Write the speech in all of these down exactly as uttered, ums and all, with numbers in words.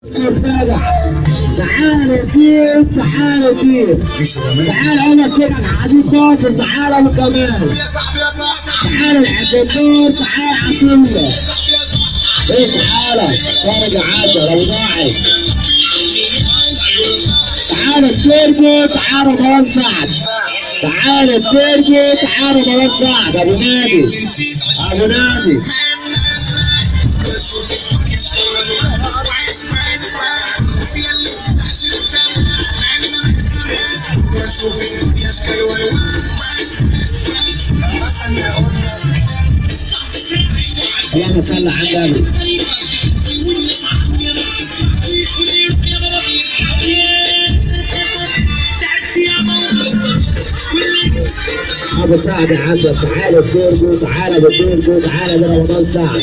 تعال كيف تعال كيف تعال عمر فيك عديد ناصر تعال ابو كمال تعال العبدور تعال عطيه ايش حالك فرج عشرة ابو ضاعف تعال التربو تعال رمضان سعد تعال التربو تعال رمضان سعد ابو نادي ابو نادي اللهم صل على النبي. ابو سعد حسن تعال الدورجو تعال بالدورجو تعال برمضان سعد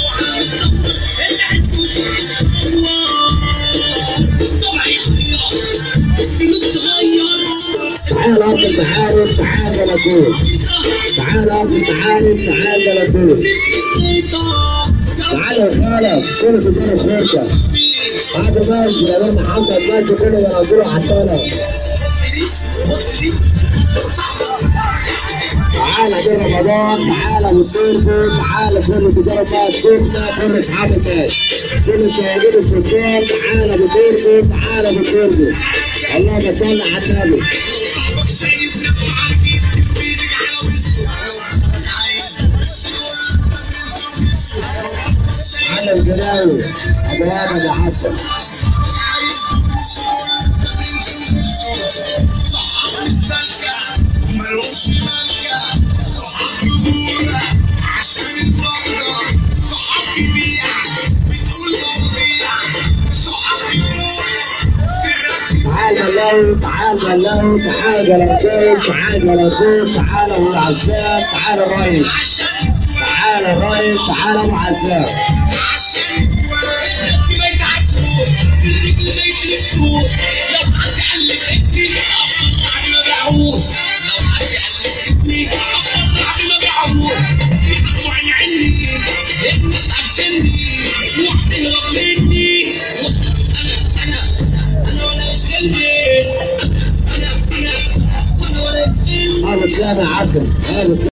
تعال ارض المحارب تعال بلدون تعال ارض المحارب تعال بلدون تعال يا خالد كل تجار الخرطه هذا ماشي يا محمد ماشي كله ينزلوا حصاله تعالى دي رمضان تعالى بالدورجو تعالى كل تجار بقى السنه كل اصحاب الناس كل سيدين السلطان تعالى بالدورجو تعالى بالدورجو اللهم صل على النبي. على الجناوي ابو احمد حسن تعال بلاوي تعال بلاوي تعال جلالتين تعال جلالتين تعال ابو عزام تعال الريس تعال الريس تعال ابو عزام هذا كلام عسل هذا